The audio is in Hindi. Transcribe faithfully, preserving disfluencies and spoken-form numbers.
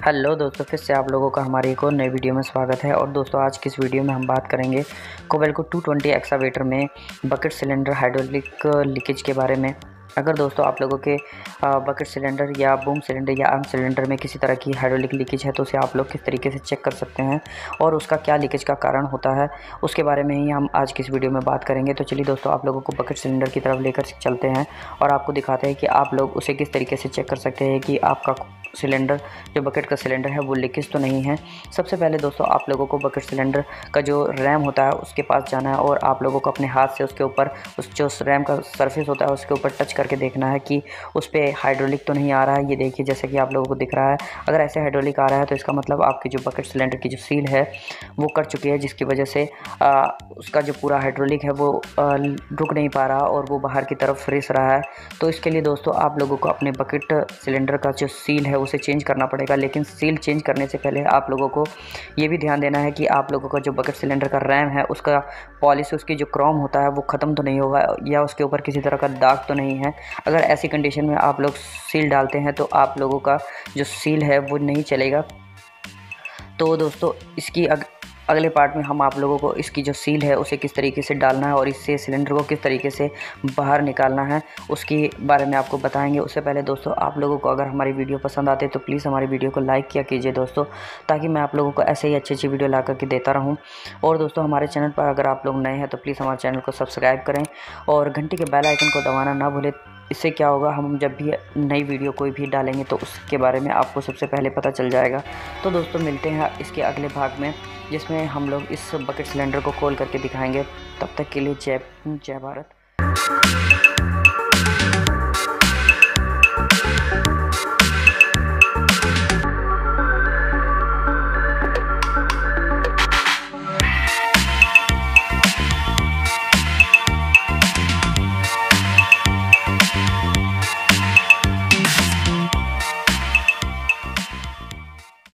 हेलो दोस्तों, फिर से आप लोगों का हमारी एक और नई वीडियो में स्वागत है। और दोस्तों आज की इस वीडियो में हम बात करेंगे कोबेल्को टू ट्वेंटी एक्सावेटर में बकेट सिलेंडर हाइड्रोलिक लीकेज के बारे में। अगर दोस्तों आप लोगों के बकेट सिलेंडर या बूम सिलेंडर या आर्म सिलेंडर में किसी तरह की हाइड्रोलिक लीकेज है तो उसे आप लोग किस तरीके से चेक कर सकते हैं और उसका क्या लीकेज का कारण होता है, उसके बारे में ही हम आज की इस वीडियो में बात करेंगे। तो चलिए दोस्तों आप लोगों को बकेट सिलेंडर की तरफ लेकर चलते हैं और आपको दिखाते हैं कि आप लोग उसे किस तरीके से चेक कर सकते हैं कि आपका सिलेंडर जो बकेट का सिलेंडर है वो लीकेज तो नहीं है। सबसे पहले दोस्तों आप लोगों को बकेट सिलेंडर का जो रैम होता है उसके पास जाना है और आप लोगों को अपने हाथ से उसके ऊपर उस जो रैम का सरफेस होता है उसके ऊपर टच करके देखना है कि उस पर हाइड्रोलिक तो नहीं आ रहा है। ये देखिए जैसे कि आप लोगों को दिख रहा है, अगर ऐसे हाइड्रोलिक आ रहा है तो इसका मतलब आपकी जो बकेट सिलेंडर की जो सील है वो कट चुकी है, जिसकी वजह से आ, उसका जो पूरा हाइड्रोलिक है वो आ, रुक नहीं पा रहा और वो बाहर की तरफ रेस रहा है। तो इसके लिए दोस्तों आप लोगों को अपने बकेट सिलेंडर का जो सील है उसे चेंज करना पड़ेगा। लेकिन सील चेंज करने से पहले आप लोगों को ये भी ध्यान देना है कि आप लोगों का जो बकेट सिलेंडर का रैम है उसका पॉलिश, उसकी जो क्रोम होता है वो ख़त्म तो नहीं होगा या उसके ऊपर किसी तरह का दाग तो नहीं है। अगर ऐसी कंडीशन में आप लोग सील डालते हैं तो आप लोगों का जो सील है वो नहीं चलेगा। तो दोस्तों इसकी अग, अगले पार्ट में हम आप लोगों को इसकी जो सील है उसे किस तरीके से डालना है और इससे सिलेंडर को किस तरीके से बाहर निकालना है उसके बारे में आपको बताएंगे। उससे पहले दोस्तों आप लोगों को अगर हमारी वीडियो पसंद आती है तो प्लीज़ हमारी वीडियो को लाइक किया कीजिए दोस्तों, ताकि मैं आप लोगों को ऐसे ही अच्छी अच्छी वीडियो ला करके देता रहूँ। और दोस्तों हमारे चैनल पर अगर आप लोग नए हैं तो प्लीज़ हमारे चैनल को सब्सक्राइब करें और घंटी के बेल आइकन को दबाना ना भूलें। इससे क्या होगा, हम जब भी नई वीडियो कोई भी डालेंगे तो उसके बारे में आपको सबसे पहले पता चल जाएगा। तो दोस्तों मिलते हैं इसके अगले भाग में, जिसमें हम लोग इस बकेट सिलेंडर को खोल करके दिखाएंगे। तब तक के लिए जय जय भारत।